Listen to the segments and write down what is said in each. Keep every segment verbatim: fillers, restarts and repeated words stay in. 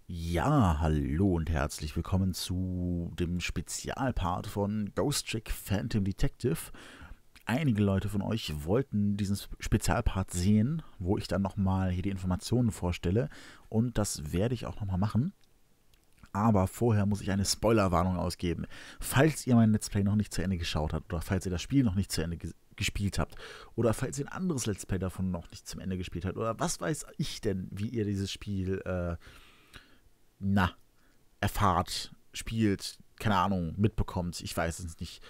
Ja, hallo und herzlich willkommen zu dem Spezialpart von Ghost Trick Phantom Detective. Einige Leute von euch wollten diesen Spezialpart sehen, wo ich dann nochmal hier die Informationen vorstelle. Und das werde ich auch nochmal machen. Aber vorher muss ich eine Spoilerwarnung ausgeben. Falls ihr mein Let's Play noch nicht zu Ende geschaut habt oder falls ihr das Spiel noch nicht zu Ende ges gespielt habt oder falls ihr ein anderes Let's Play davon noch nicht zum Ende gespielt habt oder was weiß ich denn, wie ihr dieses Spiel äh, na, erfahrt, spielt, keine Ahnung, mitbekommt, ich weiß es nicht.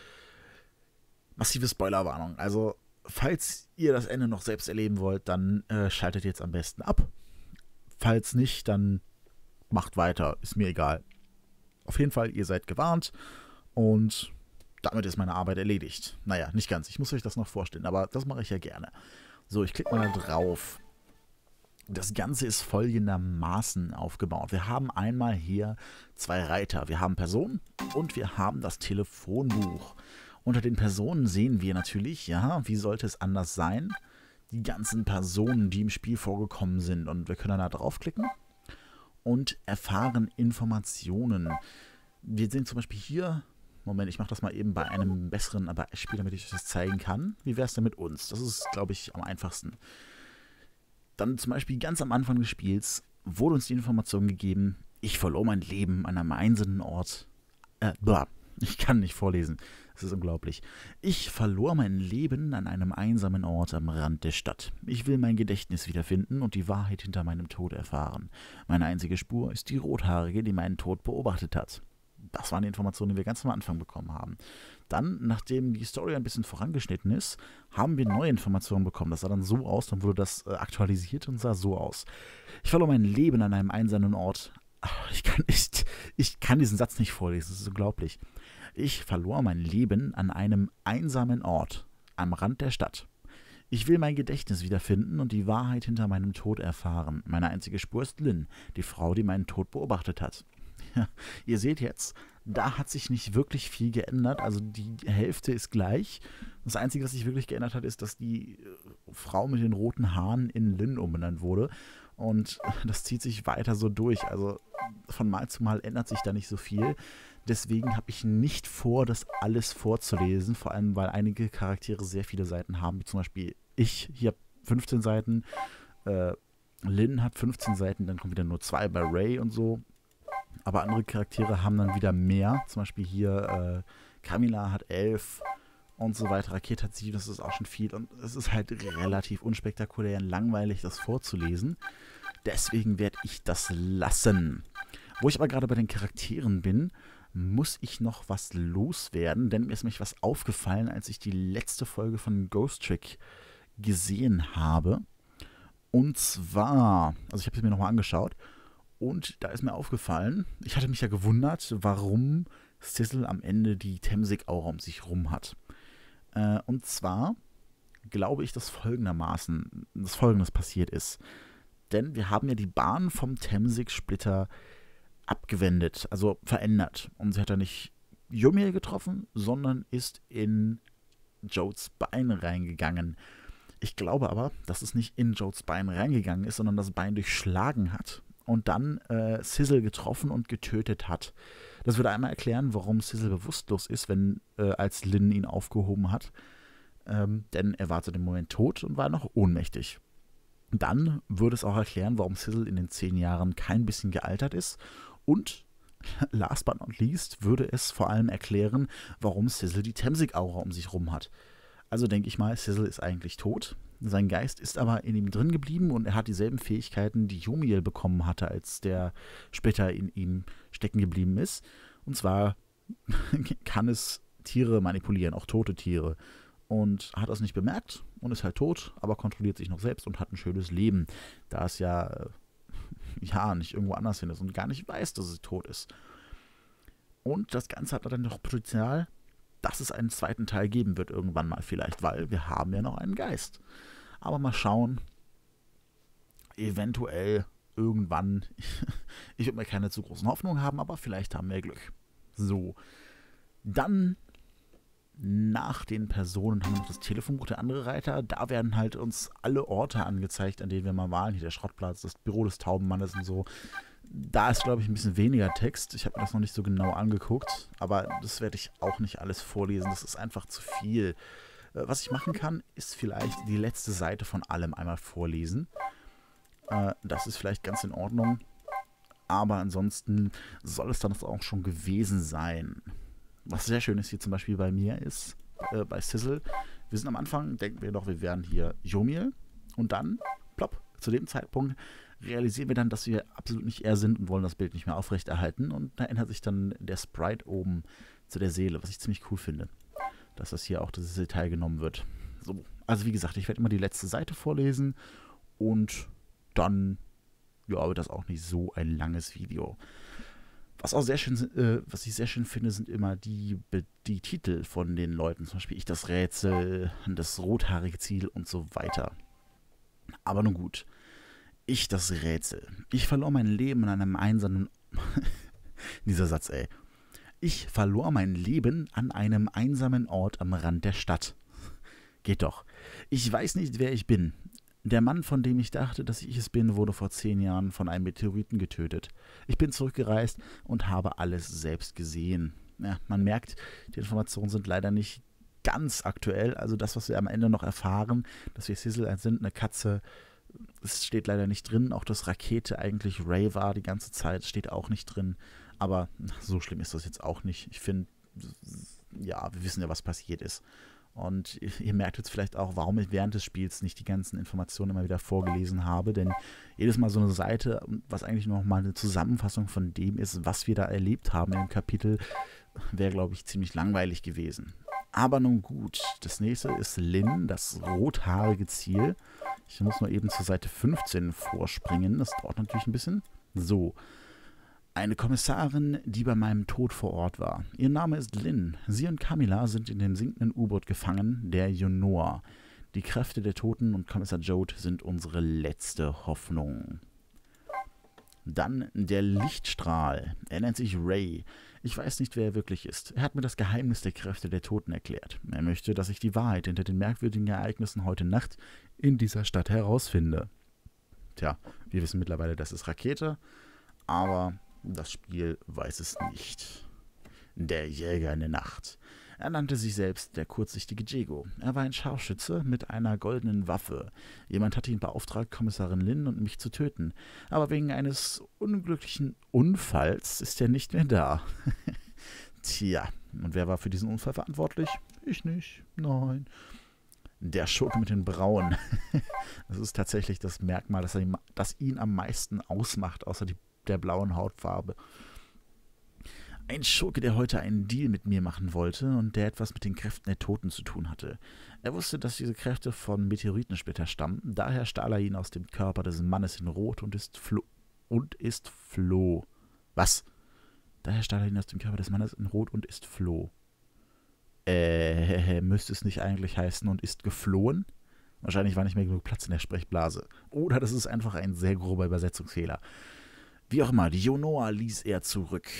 Massive Spoilerwarnung. Also, falls ihr das Ende noch selbst erleben wollt, dann äh, schaltet jetzt am besten ab. Falls nicht, dann macht weiter, ist mir egal. Auf jeden Fall, ihr seid gewarnt und damit ist meine Arbeit erledigt. Naja, nicht ganz, ich muss euch das noch vorstellen, aber das mache ich ja gerne. So, ich klicke mal da drauf. Das Ganze ist folgendermaßen aufgebaut. Wir haben einmal hier zwei Reiter. Wir haben Personen und wir haben das Telefonbuch. Unter den Personen sehen wir natürlich, ja, wie sollte es anders sein, die ganzen Personen, die im Spiel vorgekommen sind. Und wir können da draufklicken und erfahren Informationen. Wir sehen zum Beispiel hier, Moment, ich mache das mal eben bei einem besseren Beispiel, damit ich euch das zeigen kann. Wie wäre es denn mit uns? Das ist, glaube ich, am einfachsten. Dann zum Beispiel ganz am Anfang des Spiels wurde uns die Information gegeben, ich verlor mein Leben an einem einsamen Ort. Äh, blah, ich kann nicht vorlesen. Das ist unglaublich. Ich verlor mein Leben an einem einsamen Ort am Rand der Stadt. Ich will mein Gedächtnis wiederfinden und die Wahrheit hinter meinem Tod erfahren. Meine einzige Spur ist die Rothaarige, die meinen Tod beobachtet hat. Das waren die Informationen, die wir ganz am Anfang bekommen haben. Dann, nachdem die Story ein bisschen vorangeschnitten ist, haben wir neue Informationen bekommen. Das sah dann so aus, dann wurde das äh, aktualisiert und sah so aus. Ich verlor mein Leben an einem einsamen Ort. Ach, ich kann nicht, ich kann diesen Satz nicht vorlesen, das ist unglaublich. Ich verlor mein Leben an einem einsamen Ort am Rand der Stadt. Ich will mein Gedächtnis wiederfinden und die Wahrheit hinter meinem Tod erfahren. Meine einzige Spur ist Lynn, die Frau, die meinen Tod beobachtet hat. Ja, ihr seht jetzt, da hat sich nicht wirklich viel geändert, also die Hälfte ist gleich. Das Einzige, was sich wirklich geändert hat, ist, dass die Frau mit den roten Haaren in Lynn umbenannt wurde und das zieht sich weiter so durch, also von Mal zu Mal ändert sich da nicht so viel. Deswegen habe ich nicht vor, das alles vorzulesen, vor allem, weil einige Charaktere sehr viele Seiten haben, wie zum Beispiel ich, hier habe fünfzehn Seiten, äh, Lynn hat fünfzehn Seiten, dann kommt wieder nur zwei bei Ray und so. Aber andere Charaktere haben dann wieder mehr. Zum Beispiel hier äh, Camilla hat elf und so weiter. Raket hat sieben, das ist auch schon viel. Und es ist halt relativ unspektakulär und langweilig, das vorzulesen. Deswegen werde ich das lassen. Wo ich aber gerade bei den Charakteren bin, muss ich noch was loswerden. Denn mir ist nämlich was aufgefallen, als ich die letzte Folge von Ghost Trick gesehen habe. Und zwar, also ich habe es mir nochmal angeschaut. Und da ist mir aufgefallen, ich hatte mich ja gewundert, warum Sizzle am Ende die Temsik-Aura um sich rum hat. Äh, und zwar glaube ich, dass folgendermaßen, dass Folgendes passiert ist. Denn wir haben ja die Bahn vom Temsik-Splitter abgewendet, also verändert. Und sie hat ja nicht Yumiel getroffen, sondern ist in Jodes Bein reingegangen. Ich glaube aber, dass es nicht in Jodes Bein reingegangen ist, sondern das Bein durchschlagen hat. Und dann äh, Sizzle getroffen und getötet hat. Das würde einmal erklären, warum Sizzle bewusstlos ist, wenn äh, als Lynn ihn aufgehoben hat. Ähm, denn er war zu dem Moment tot und war noch ohnmächtig. Dann würde es auch erklären, warum Sizzle in den zehn Jahren kein bisschen gealtert ist. Und, last but not least, würde es vor allem erklären, warum Sizzle die Temsik-Aura um sich rum hat. Also denke ich mal, Sizzle ist eigentlich tot. Sein Geist ist aber in ihm drin geblieben und er hat dieselben Fähigkeiten, die Yumiel bekommen hatte, als der Splitter in ihm stecken geblieben ist. Und zwar kann es Tiere manipulieren, auch tote Tiere. Und hat das nicht bemerkt und ist halt tot, aber kontrolliert sich noch selbst und hat ein schönes Leben, da es ja, ja nicht irgendwo anders hin ist und gar nicht weiß, dass es tot ist. Und das Ganze hat dann noch Potenzial, dass es einen zweiten Teil geben wird irgendwann mal vielleicht, weil wir haben ja noch einen Geist. Aber mal schauen, eventuell irgendwann, ich würde mir keine zu großen Hoffnungen haben, aber vielleicht haben wir Glück. So, dann nach den Personen haben wir noch das Telefonbuch, der andere Reiter. Da werden halt uns alle Orte angezeigt, an denen wir mal waren. Hier der Schrottplatz, das Büro des Taubenmannes und so. Da ist, glaube ich, ein bisschen weniger Text. Ich habe mir das noch nicht so genau angeguckt, aber das werde ich auch nicht alles vorlesen. Das ist einfach zu viel. Äh, was ich machen kann, ist vielleicht die letzte Seite von allem einmal vorlesen. Äh, das ist vielleicht ganz in Ordnung. Aber ansonsten soll es dann auch schon gewesen sein. Was sehr schön ist hier zum Beispiel bei mir ist, äh, bei Sizzle, wir sind am Anfang, denken wir doch, wir wären hier Yomiel. Und dann, plopp, zu dem Zeitpunkt realisieren wir dann, dass wir absolut nicht er sind und wollen das Bild nicht mehr aufrechterhalten. Und da ändert sich dann der Sprite oben zu der Seele, was ich ziemlich cool finde. Dass das hier auch dieses Detail genommen wird. So, also wie gesagt, ich werde immer die letzte Seite vorlesen und dann, ja, wird das auch nicht so ein langes Video. Was auch sehr schön, äh, was ich sehr schön finde, sind immer die, die Titel von den Leuten. Zum Beispiel Ich das Rätsel, das rothaarige Ziel und so weiter. Aber nun gut. Ich das Rätsel. Ich verlor mein Leben an einem einsamen... Dieser Satz, ey. Ich verlor mein Leben an einem einsamen Ort am Rand der Stadt. Geht doch. Ich weiß nicht, wer ich bin. Der Mann, von dem ich dachte, dass ich es bin, wurde vor zehn Jahren von einem Meteoriten getötet. Ich bin zurückgereist und habe alles selbst gesehen. Ja, man merkt, die Informationen sind leider nicht ganz aktuell. Also das, was wir am Ende noch erfahren, dass wir Sizzle sind, eine Katze, es steht leider nicht drin. Auch dass Rakete eigentlich Ray war die ganze Zeit, steht auch nicht drin. Aber so schlimm ist das jetzt auch nicht. Ich finde, ja, wir wissen ja, was passiert ist. Und ihr merkt jetzt vielleicht auch, warum ich während des Spiels nicht die ganzen Informationen immer wieder vorgelesen habe. Denn jedes Mal so eine Seite, was eigentlich noch mal eine Zusammenfassung von dem ist, was wir da erlebt haben im Kapitel, wäre, glaube ich, ziemlich langweilig gewesen. Aber nun gut, das nächste ist Lynn, das rothaarige Ziel. Ich muss nur eben zur Seite fünfzehn vorspringen. Das dauert natürlich ein bisschen. So. Eine Kommissarin, die bei meinem Tod vor Ort war. Ihr Name ist Lynn. Sie und Camilla sind in dem sinkenden U-Boot gefangen, der Yonoa. Die Kräfte der Toten und Kommissar Jode sind unsere letzte Hoffnung. Dann der Lichtstrahl. Er nennt sich Ray. Ich weiß nicht, wer er wirklich ist. Er hat mir das Geheimnis der Kräfte der Toten erklärt. Er möchte, dass ich die Wahrheit hinter den merkwürdigen Ereignissen heute Nacht in dieser Stadt herausfinde. Tja, wir wissen mittlerweile, das ist Rakete, aber das Spiel weiß es nicht. Der Jäger in der Nacht. Er nannte sich selbst der kurzsichtige Diego. Er war ein Scharfschütze mit einer goldenen Waffe. Jemand hatte ihn beauftragt, Kommissarin Lynn und mich zu töten. Aber wegen eines unglücklichen Unfalls ist er nicht mehr da. Tja, und wer war für diesen Unfall verantwortlich? Ich nicht. Nein. Der Schurke mit den Brauen. Das ist tatsächlich das Merkmal, das, er, das ihn am meisten ausmacht, außer die der blauen Hautfarbe. Ein Schurke, der heute einen Deal mit mir machen wollte und der etwas mit den Kräften der Toten zu tun hatte. Er wusste, dass diese Kräfte von Meteoritensplitter stammen, daher stahl er ihn aus dem Körper des Mannes in Rot und ist floh. Und ist floh. Was? Daher stahl er ihn aus dem Körper des Mannes in Rot und ist floh. Äh, müsste es nicht eigentlich heißen und ist geflohen? Wahrscheinlich war nicht mehr genug Platz in der Sprechblase. Oder das ist einfach ein sehr grober Übersetzungsfehler. Wie auch immer, die Yonoa ließ er zurück.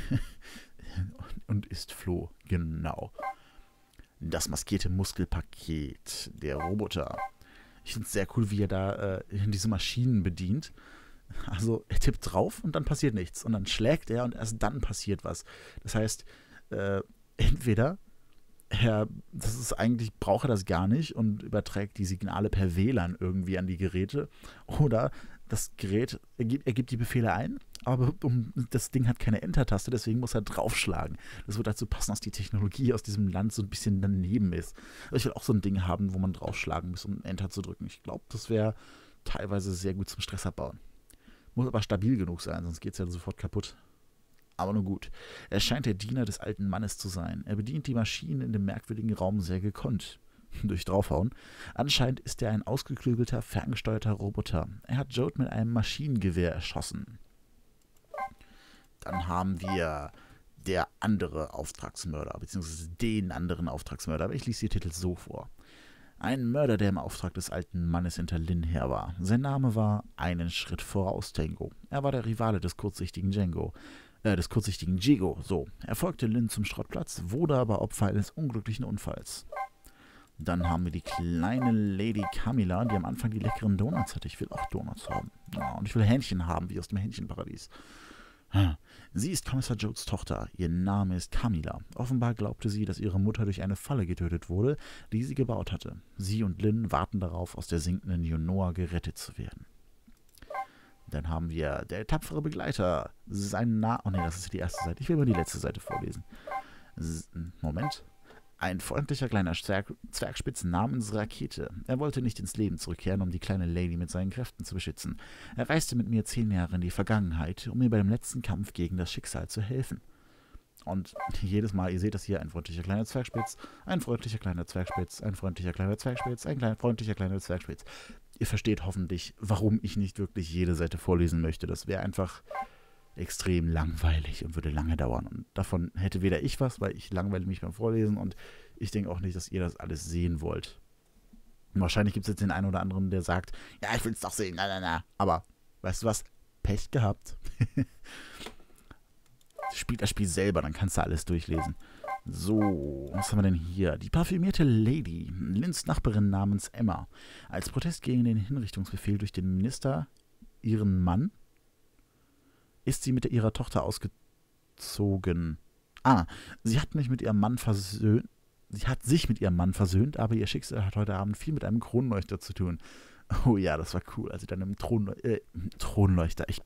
Und ist floh, genau. Das maskierte Muskelpaket, der Roboter. Ich finde es sehr cool, wie er da äh, diese Maschinen bedient. Also er tippt drauf und dann passiert nichts. Und dann schlägt er und erst dann passiert was. Das heißt, äh, entweder er, das ist eigentlich, braucht er das gar nicht und überträgt die Signale per W L A N irgendwie an die Geräte. Oder das Gerät, er gibt, er gibt die Befehle ein, aber um, das Ding hat keine Enter-Taste, deswegen muss er draufschlagen. Das wird dazu passen, dass die Technologie aus diesem Land so ein bisschen daneben ist. Aber ich will auch so ein Ding haben, wo man draufschlagen muss, um Enter zu drücken. Ich glaube, das wäre teilweise sehr gut zum Stress abbauen. Muss aber stabil genug sein, sonst geht es ja sofort kaputt. Aber nur gut. Er scheint der Diener des alten Mannes zu sein. Er bedient die Maschinen in dem merkwürdigen Raum sehr gekonnt. Durch Draufhauen. Anscheinend ist er ein ausgeklügelter, ferngesteuerter Roboter. Er hat Jode mit einem Maschinengewehr erschossen. Dann haben wir der andere Auftragsmörder, beziehungsweise den anderen Auftragsmörder. Aber ich lese die Titel so vor. Ein Mörder, der im Auftrag des alten Mannes hinter Lynn her war. Sein Name war Einen Schritt voraus Tango. Er war der Rivale des kurzsichtigen Django. Äh, des kurzsichtigen Diego. So. Er folgte Lynn zum Schrottplatz, wurde aber Opfer eines unglücklichen Unfalls. Dann haben wir die kleine Lady Camilla, die am Anfang die leckeren Donuts hatte. Ich will auch Donuts haben. Ja, und ich will Hähnchen haben, wie aus dem Hähnchenparadies. Sie ist Kommissar Jones Tochter. Ihr Name ist Camilla. Offenbar glaubte sie, dass ihre Mutter durch eine Falle getötet wurde, die sie gebaut hatte. Sie und Lynn warten darauf, aus der sinkenden Junoa gerettet zu werden. Dann haben wir der tapfere Begleiter. Sein Name. Oh ne, das ist die erste Seite. Ich will mal die letzte Seite vorlesen. S Moment. Ein freundlicher kleiner Zwerg Zwergspitz namens Rakete. Er wollte nicht ins Leben zurückkehren, um die kleine Lady mit seinen Kräften zu beschützen. Er reiste mit mir zehn Jahre in die Vergangenheit, um mir bei dem letzten Kampf gegen das Schicksal zu helfen. Und jedes Mal, ihr seht das hier, ein freundlicher kleiner Zwergspitz, ein freundlicher kleiner Zwergspitz, ein freundlicher kleiner Zwergspitz, ein kleiner freundlicher kleiner Zwergspitz. Ihr versteht hoffentlich, warum ich nicht wirklich jede Seite vorlesen möchte. Das wäre einfach extrem langweilig und würde lange dauern. Und davon hätte weder ich was, weil ich langweile mich beim Vorlesen und ich denke auch nicht, dass ihr das alles sehen wollt. Und wahrscheinlich gibt es jetzt den einen oder anderen, der sagt, ja, ich will es doch sehen, na, na, na. Aber, weißt du was? Pech gehabt. Spielt das Spiel selber, dann kannst du alles durchlesen. So, was haben wir denn hier? Die parfümierte Lady, Lynns Nachbarin namens Emma. Als Protest gegen den Hinrichtungsbefehl durch den Minister, ihren Mann, ist sie mit ihrer Tochter ausgezogen. Ah, sie hat mich mit ihrem Mann versöhnt. Sie hat sich mit ihrem Mann versöhnt, aber ihr Schicksal hat heute Abend viel mit einem Kronleuchter zu tun. Oh ja, das war cool, als sie dann im Thron, äh, Thronleuchter. Ich,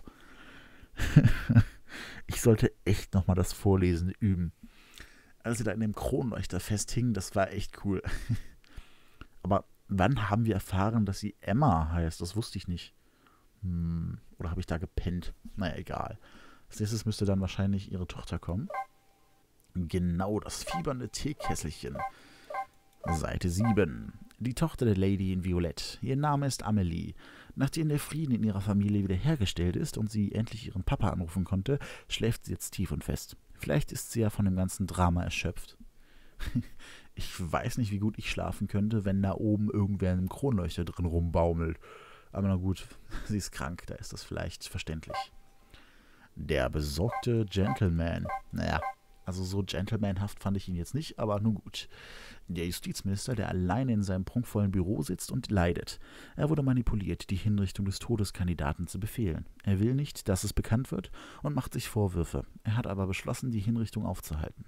oh. ich sollte echt nochmal das Vorlesen üben. Als sie da in dem Kronleuchter festhing, das war echt cool. Aber wann haben wir erfahren, dass sie Emma heißt? Das wusste ich nicht. Hm, oder habe ich da gepennt? Naja, egal. Als nächstes müsste dann wahrscheinlich ihre Tochter kommen. Genau, das fiebernde Teekesselchen. Seite sieben. Die Tochter der Lady in Violett. Ihr Name ist Amelie. Nachdem der Frieden in ihrer Familie wiederhergestellt ist und sie endlich ihren Papa anrufen konnte, schläft sie jetzt tief und fest. Vielleicht ist sie ja von dem ganzen Drama erschöpft. Ich weiß nicht, wie gut ich schlafen könnte, wenn da oben irgendwer in einem Kronleuchter drin rumbaumelt. Aber na gut, sie ist krank, da ist das vielleicht verständlich. Der besorgte Gentleman. Naja, also so gentlemanhaft fand ich ihn jetzt nicht, aber nun gut. Der Justizminister, der alleine in seinem prunkvollen Büro sitzt und leidet. Er wurde manipuliert, die Hinrichtung des Todeskandidaten zu befehlen. Er will nicht, dass es bekannt wird und macht sich Vorwürfe. Er hat aber beschlossen, die Hinrichtung aufzuhalten.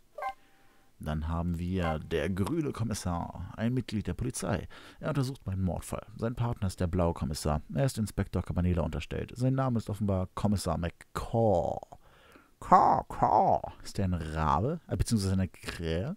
Dann haben wir der grüne Kommissar, ein Mitglied der Polizei. Er untersucht meinen Mordfall. Sein Partner ist der blaue Kommissar. Er ist Inspektor Cabanela unterstellt. Sein Name ist offenbar Kommissar McCaw. Caw, Caw. Ist der ein Rabe? Äh, beziehungsweise eine Krähe?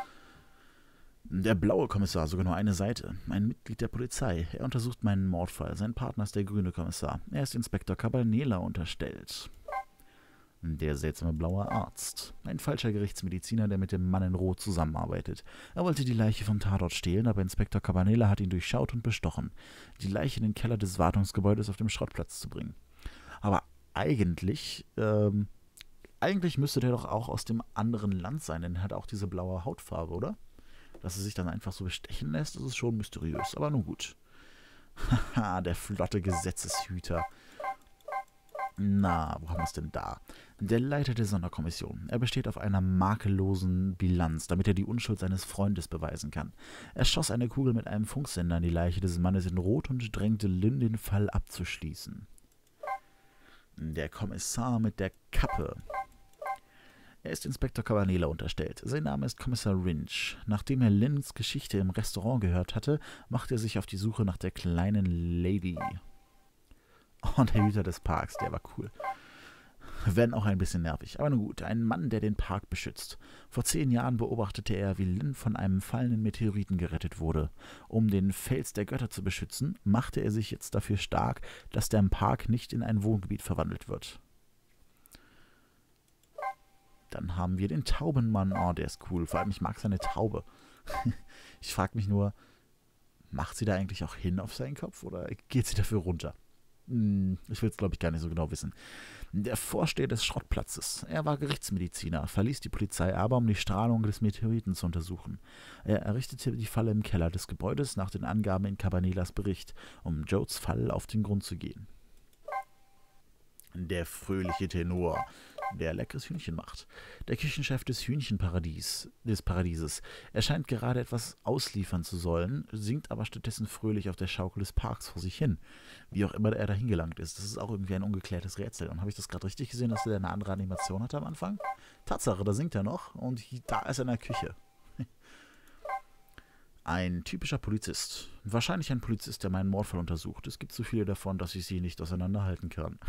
Der blaue Kommissar, sogar nur eine Seite. Ein Mitglied der Polizei. Er untersucht meinen Mordfall. Sein Partner ist der grüne Kommissar. Er ist Inspektor Cabanela unterstellt. Der seltsame blaue Arzt. Ein falscher Gerichtsmediziner, der mit dem Mann in Rot zusammenarbeitet. Er wollte die Leiche vom Tatort stehlen, aber Inspektor Cabanela hat ihn durchschaut und bestochen, die Leiche in den Keller des Wartungsgebäudes auf dem Schrottplatz zu bringen. Aber eigentlich, ähm, eigentlich müsste der doch auch aus dem anderen Land sein, denn er hat auch diese blaue Hautfarbe, oder? Dass er sich dann einfach so bestechen lässt, das ist schon mysteriös, aber nun gut. Haha, der flotte Gesetzeshüter. Na, wo haben wir es denn da? Der Leiter der Sonderkommission. Er besteht auf einer makellosen Bilanz, damit er die Unschuld seines Freundes beweisen kann. Er schoss eine Kugel mit einem Funksender in die Leiche des Mannes in Rot und drängte Lynn, den Fall abzuschließen. Der Kommissar mit der Kappe. Er ist Inspektor Cabanela unterstellt. Sein Name ist Kommissar Rinch. Nachdem er Lynns Geschichte im Restaurant gehört hatte, machte er sich auf die Suche nach der kleinen Lady. Oh, der Hüter des Parks, der war cool. Wenn auch ein bisschen nervig. Aber nun gut, ein Mann, der den Park beschützt. Vor zehn Jahren beobachtete er, wie Lynn von einem fallenden Meteoriten gerettet wurde. Um den Fels der Götter zu beschützen, machte er sich jetzt dafür stark, dass der Park nicht in ein Wohngebiet verwandelt wird. Dann haben wir den Taubenmann. Oh, der ist cool. Vor allem, ich mag seine Taube. Ich frage mich nur, macht sie da eigentlich auch hin auf seinen Kopf oder geht sie dafür runter? Ich will es, glaube ich, gar nicht so genau wissen. Der Vorsteher des Schrottplatzes. Er war Gerichtsmediziner, verließ die Polizei aber, um die Strahlung des Meteoriten zu untersuchen. Er errichtete die Falle im Keller des Gebäudes nach den Angaben in Cabanelas Bericht, um Joes Fall auf den Grund zu gehen. Der fröhliche Tenor. der leckeres Hühnchen macht. Der Küchenchef des Hühnchenparadies, des Paradieses. Er scheint gerade etwas ausliefern zu sollen, singt aber stattdessen fröhlich auf der Schaukel des Parks vor sich hin. Wie auch immer er da hingelangt ist. Das ist auch irgendwie ein ungeklärtes Rätsel. Und habe ich das gerade richtig gesehen, dass er eine andere Animation hatte am Anfang? Tatsache, da singt er noch und da ist er in der Küche. Ein typischer Polizist. Wahrscheinlich ein Polizist, der meinen Mordfall untersucht. Es gibt so viele davon, dass ich sie nicht auseinanderhalten kann.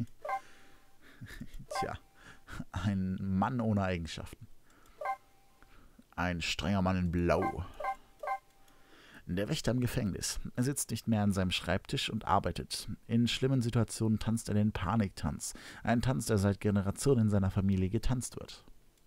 Tja, ein Mann ohne Eigenschaften. Ein strenger Mann in Blau. Der Wächter im Gefängnis. Er sitzt nicht mehr an seinem Schreibtisch und arbeitet. In schlimmen Situationen tanzt er den Paniktanz. Ein Tanz, der seit Generationen in seiner Familie getanzt wird.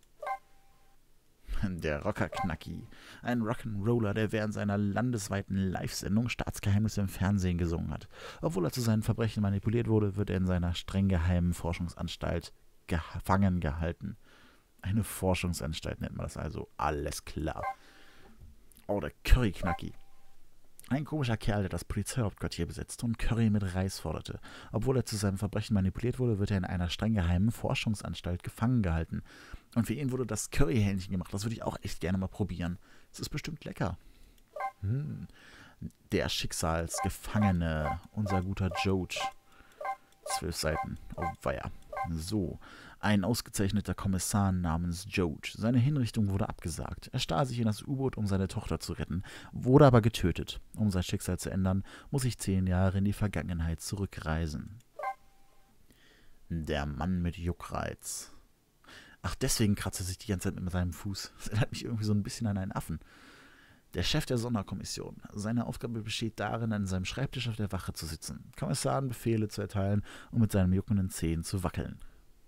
Der Rocker-Knacki. Ein Rock'n'Roller, der während seiner landesweiten Live-Sendung Staatsgeheimnisse im Fernsehen gesungen hat. Obwohl er zu seinen Verbrechen manipuliert wurde, wird er in seiner streng geheimen Forschungsanstalt gefangen gehalten. Eine Forschungsanstalt nennt man das also. Alles klar. Oh, der Curry-Knacki. Ein komischer Kerl, der das Polizeihauptquartier besetzte und Curry mit Reis forderte. Obwohl er zu seinem Verbrechen manipuliert wurde, wird er in einer streng geheimen Forschungsanstalt gefangen gehalten. Und für ihn wurde das Curryhähnchen gemacht. Das würde ich auch echt gerne mal probieren. Es ist bestimmt lecker. Hm. Der Schicksalsgefangene, unser guter Joge. Zwölf Seiten. Oh weia. So. Ein ausgezeichneter Kommissar namens Joge. Seine Hinrichtung wurde abgesagt. Er stahl sich in das U-Boot, um seine Tochter zu retten, wurde aber getötet. Um sein Schicksal zu ändern, muss ich zehn Jahre in die Vergangenheit zurückreisen. Der Mann mit Juckreiz. Ach, deswegen kratzt er sich die ganze Zeit mit seinem Fuß. Das erinnert mich irgendwie so ein bisschen an einen Affen. Der Chef der Sonderkommission. Seine Aufgabe besteht darin, an seinem Schreibtisch auf der Wache zu sitzen, Kommissaren Befehle zu erteilen und mit seinen juckenden Zehen zu wackeln.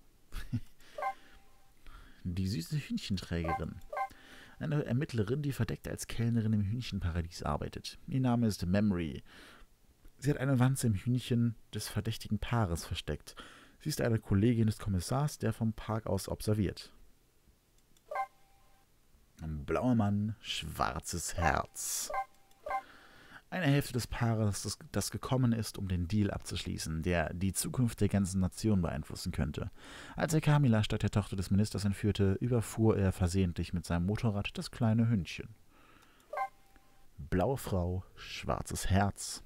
Die süße Hühnchenträgerin. Eine Ermittlerin, die verdeckt als Kellnerin im Hühnchenparadies arbeitet. Ihr Name ist Memory. Sie hat eine Wanze im Hühnchen des verdächtigen Paares versteckt. Sie ist eine Kollegin des Kommissars, der vom Park aus observiert. Blauer Mann, schwarzes Herz. Eine Hälfte des Paares, das, das gekommen ist, um den Deal abzuschließen, der die Zukunft der ganzen Nation beeinflussen könnte. Als er Camilla statt der Tochter des Ministers entführte, überfuhr er versehentlich mit seinem Motorrad das kleine Hündchen. Blaue Frau, schwarzes Herz.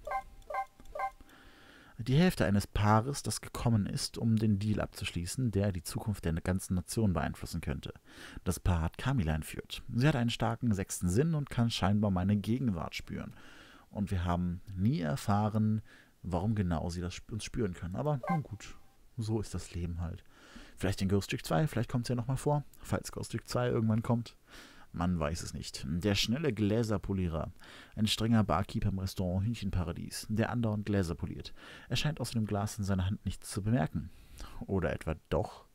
Die Hälfte eines Paares, das gekommen ist, um den Deal abzuschließen, der die Zukunft der ganzen Nation beeinflussen könnte. Das Paar hat Camilla entführt. Sie hat einen starken sechsten Sinn und kann scheinbar meine Gegenwart spüren. Und wir haben nie erfahren, warum genau sie das uns spüren können. Aber nun gut, so ist das Leben halt. Vielleicht in Ghost Trick zwei, vielleicht kommt es ja nochmal vor, falls Ghost Trick zwei irgendwann kommt. Man weiß es nicht. Der schnelle Gläserpolierer. Ein strenger Barkeeper im Restaurant Hühnchenparadies, der andauernd Gläser poliert. Er scheint aus dem Glas in seiner Hand nichts zu bemerken. Oder etwa doch?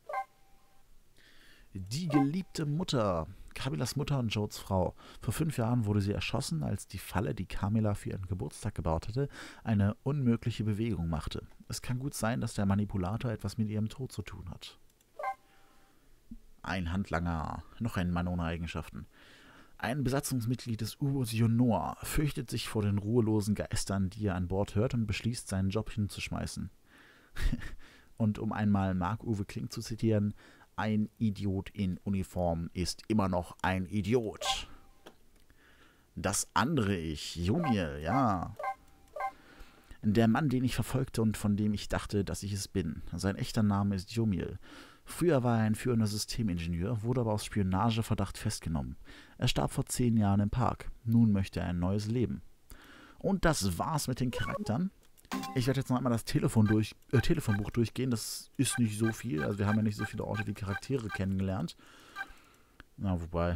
Die geliebte Mutter. Camillas Mutter und Jodes Frau. Vor fünf Jahren wurde sie erschossen, als die Falle, die Camilla für ihren Geburtstag gebaut hatte, eine unmögliche Bewegung machte. Es kann gut sein, dass der Manipulator etwas mit ihrem Tod zu tun hat. Ein Handlanger, noch ein Mann ohne Eigenschaften. Ein Besatzungsmitglied des U-Boots Junoa fürchtet sich vor den ruhelosen Geistern, die er an Bord hört, und beschließt, seinen Job hinzuschmeißen. Und um einmal Marc-Uwe Kling zu zitieren, ein Idiot in Uniform ist immer noch ein Idiot. Das andere Ich, Jumiel, ja. Der Mann, den ich verfolgte und von dem ich dachte, dass ich es bin. Sein echter Name ist Jumiel. Früher war er ein führender Systemingenieur, wurde aber aus Spionageverdacht festgenommen. Er starb vor zehn Jahren im Park. Nun möchte er ein neues Leben. Und das war's mit den Charakteren. Ich werde jetzt noch einmal das Telefon durch, äh, Telefonbuch durchgehen. Das ist nicht so viel. Also wir haben ja nicht so viele Orte wie Charaktere kennengelernt. Na, wobei.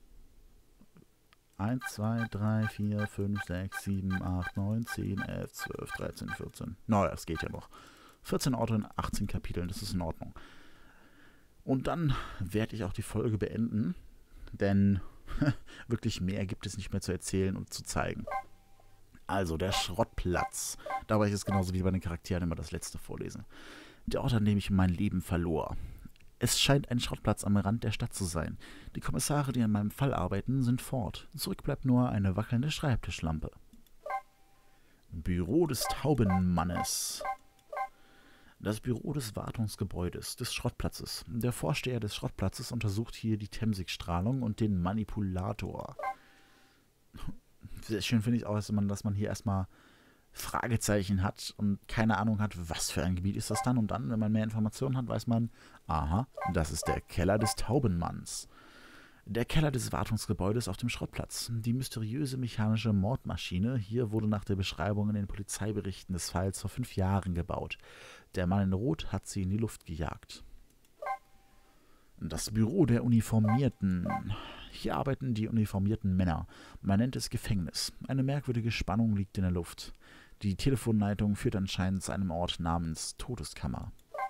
eins, zwei, drei, vier, fünf, sechs, sieben, acht, neun, zehn, elf, zwölf, dreizehn, vierzehn. Na, naja, das geht ja noch. vierzehn Orte in achtzehn Kapiteln, das ist in Ordnung. Und dann werde ich auch die Folge beenden, denn wirklich mehr gibt es nicht mehr zu erzählen und zu zeigen. Also, der Schrottplatz. Da war ich jetzt genauso wie bei den Charakteren immer das letzte vorlesen. Der Ort, an dem ich mein Leben verlor. Es scheint ein Schrottplatz am Rand der Stadt zu sein. Die Kommissare, die an meinem Fall arbeiten, sind fort. Zurück bleibt nur eine wackelnde Schreibtischlampe. Büro des Taubenmannes. Das Büro des Wartungsgebäudes des Schrottplatzes. Der Vorsteher des Schrottplatzes untersucht hier die Themsig-Strahlung und den Manipulator. Sehr schön finde ich auch, dass man, dass man hier erstmal Fragezeichen hat und keine Ahnung hat, was für ein Gebiet ist das dann. Und dann, wenn man mehr Informationen hat, weiß man, aha, das ist der Keller des Taubenmanns. Der Keller des Wartungsgebäudes auf dem Schrottplatz. Die mysteriöse mechanische Mordmaschine hier wurde nach der Beschreibung in den Polizeiberichten des Falls vor fünf Jahren gebaut. Der Mann in Rot hat sie in die Luft gejagt. Das Büro der Uniformierten. Hier arbeiten die uniformierten Männer. Man nennt es Gefängnis. Eine merkwürdige Spannung liegt in der Luft. Die Telefonleitung führt anscheinend zu einem Ort namens Todeskammer.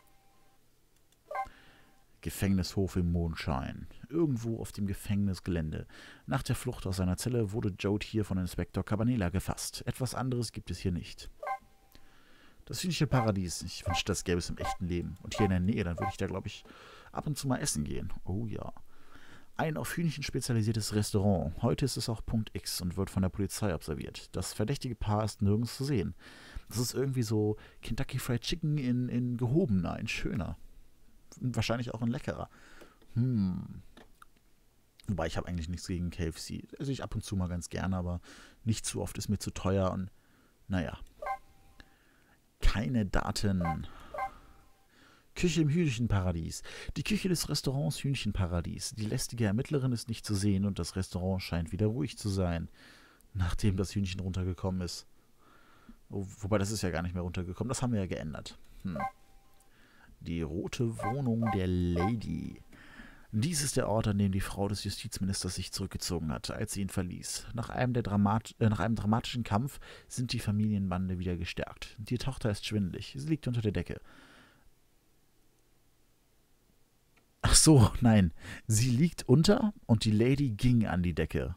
Gefängnishof im Mondschein. Irgendwo auf dem Gefängnisgelände. Nach der Flucht aus seiner Zelle wurde Jode hier von Inspektor Cabanela gefasst. Etwas anderes gibt es hier nicht. Das hühnische Paradies. Ich wünschte, das gäbe es im echten Leben. Und hier in der Nähe, dann würde ich da, glaube ich, ab und zu mal essen gehen. Oh ja. Ein auf Hühnchen spezialisiertes Restaurant. Heute ist es auch Punkt X und wird von der Polizei observiert. Das verdächtige Paar ist nirgends zu sehen. Das ist irgendwie so Kentucky Fried Chicken in, in gehobener, in schöner. Wahrscheinlich auch ein leckerer. Hm. Wobei, ich habe eigentlich nichts gegen K F C. Esse ich ab und zu mal ganz gerne, aber nicht zu oft, ist mir zu teuer und naja. Keine Daten. Küche im Hühnchenparadies. Die Küche des Restaurants Hühnchenparadies. Die lästige Ermittlerin ist nicht zu sehen und das Restaurant scheint wieder ruhig zu sein, nachdem das Hühnchen runtergekommen ist. Oh, wobei, das ist ja gar nicht mehr runtergekommen. Das haben wir ja geändert. Hm. Die rote Wohnung der Lady. Dies ist der Ort, an dem die Frau des Justizministers sich zurückgezogen hat, als sie ihn verließ. Nach einem, der Dramat äh, nach einem dramatischen Kampf sind die Familienbande wieder gestärkt. Die Tochter ist schwindelig. Sie liegt unter der Decke. Ach so, nein. Sie liegt unter und die Lady ging an die Decke.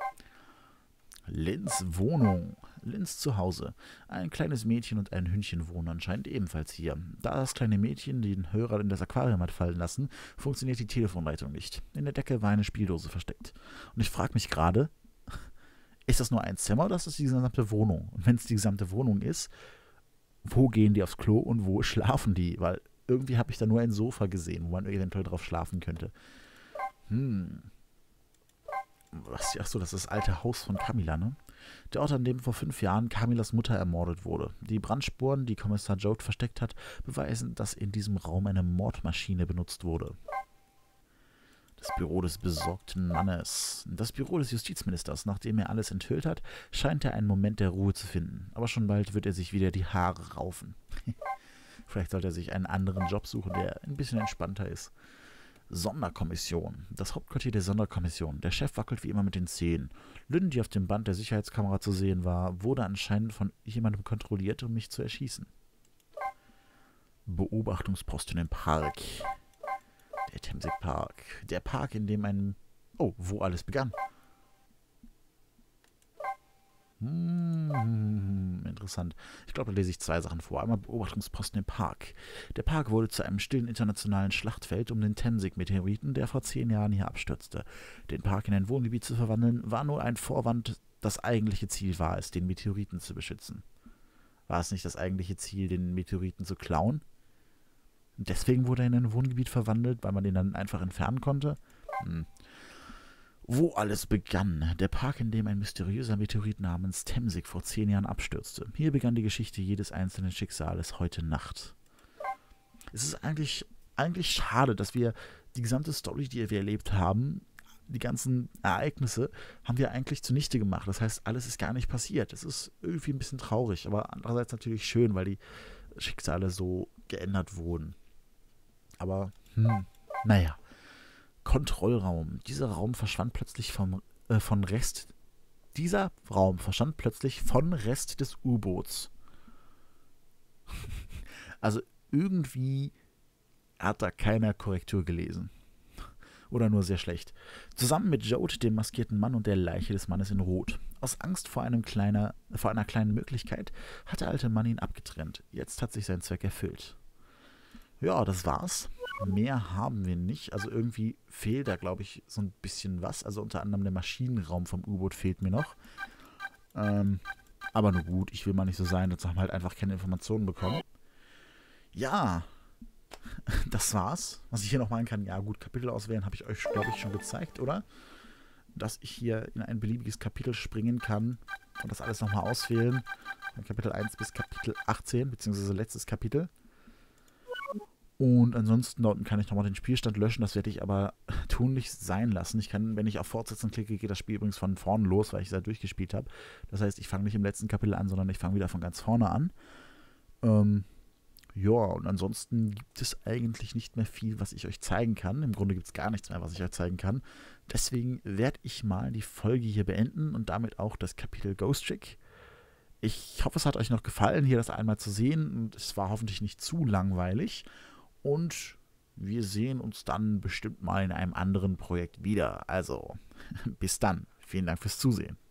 Lynns Wohnung. Lynns Zuhause. Ein kleines Mädchen und ein Hündchen wohnen anscheinend ebenfalls hier. Da das kleine Mädchen den Hörer in das Aquarium hat fallen lassen, funktioniert die Telefonleitung nicht. In der Decke war eine Spieldose versteckt. Und ich frage mich gerade, ist das nur ein Zimmer oder ist das die gesamte Wohnung? Und wenn es die gesamte Wohnung ist, wo gehen die aufs Klo und wo schlafen die? Weil irgendwie habe ich da nur ein Sofa gesehen, wo man eventuell drauf schlafen könnte. Hm. Was, ach so, das ist das alte Haus von Camilla, ne? Der Ort, an dem vor fünf Jahren Camillas Mutter ermordet wurde. Die Brandspuren, die Kommissar Jode versteckt hat, beweisen, dass in diesem Raum eine Mordmaschine benutzt wurde. Das Büro des besorgten Mannes. Das Büro des Justizministers. Nachdem er alles enthüllt hat, scheint er einen Moment der Ruhe zu finden. Aber schon bald wird er sich wieder die Haare raufen. Vielleicht sollte er sich einen anderen Job suchen, der ein bisschen entspannter ist. Sonderkommission. Das Hauptquartier der Sonderkommission. Der Chef wackelt wie immer mit den Zähnen. Lynn, die auf dem Band der Sicherheitskamera zu sehen war, wurde anscheinend von jemandem kontrolliert, um mich zu erschießen. Beobachtungsposten im Park. Der Themsig Park. Der Park, in dem ein... Oh, wo alles begann. Hm, interessant. Ich glaube, da lese ich zwei Sachen vor. Einmal Beobachtungsposten im Park. Der Park wurde zu einem stillen internationalen Schlachtfeld um den Themsig-Meteoriten, der vor zehn Jahren hier abstürzte. Den Park in ein Wohngebiet zu verwandeln, war nur ein Vorwand. Das eigentliche Ziel war es, den Meteoriten zu beschützen. War es nicht das eigentliche Ziel, den Meteoriten zu klauen? Deswegen wurde er in ein Wohngebiet verwandelt, weil man den dann einfach entfernen konnte? Hm. Wo alles begann. Der Park, in dem ein mysteriöser Meteorit namens Themsig vor zehn Jahren abstürzte. Hier begann die Geschichte jedes einzelnen Schicksales heute Nacht. Es ist eigentlich, eigentlich schade, dass wir die gesamte Story, die wir erlebt haben, die ganzen Ereignisse, haben wir eigentlich zunichte gemacht. Das heißt, alles ist gar nicht passiert. Es ist irgendwie ein bisschen traurig, aber andererseits natürlich schön, weil die Schicksale so geändert wurden. Aber, hm, naja. Kontrollraum. Dieser Raum verschwand plötzlich vom, äh, von Rest. Dieser Raum verschwand plötzlich von Rest des U-Boots. Also irgendwie hat da keiner Korrektur gelesen. Oder nur sehr schlecht. Zusammen mit Jode, dem maskierten Mann und der Leiche des Mannes in Rot. Aus Angst vor, einem kleiner, vor einer kleinen Möglichkeit hat der alte Mann ihn abgetrennt. Jetzt hat sich sein Zweck erfüllt. Ja, das war's. Mehr haben wir nicht. Also irgendwie fehlt da, glaube ich, so ein bisschen was. Also unter anderem der Maschinenraum vom U-Boot fehlt mir noch. Ähm, aber nur gut, ich will mal nicht so sein. Dazu haben wir halt einfach keine Informationen bekommen. Ja, das war's. Was ich hier noch machen kann, ja gut, Kapitel auswählen habe ich euch, glaube ich, schon gezeigt, oder? Dass ich hier in ein beliebiges Kapitel springen kann und das alles nochmal auswählen. Von Kapitel eins bis Kapitel achtzehn, beziehungsweise letztes Kapitel. Und ansonsten da unten kann ich nochmal den Spielstand löschen. Das werde ich aber tunlichst sein lassen. Ich kann, wenn ich auf Fortsetzen klicke, geht das Spiel übrigens von vorne los, weil ich es ja durchgespielt habe. Das heißt, ich fange nicht im letzten Kapitel an, sondern ich fange wieder von ganz vorne an. Ähm, ja, und ansonsten gibt es eigentlich nicht mehr viel, was ich euch zeigen kann. Im Grunde gibt es gar nichts mehr, was ich euch zeigen kann. Deswegen werde ich mal die Folge hier beenden und damit auch das Kapitel Ghost Trick. Ich hoffe, es hat euch noch gefallen, hier das einmal zu sehen. Und es war hoffentlich nicht zu langweilig. Und wir sehen uns dann bestimmt mal in einem anderen Projekt wieder. Also, bis dann. Vielen Dank fürs Zusehen.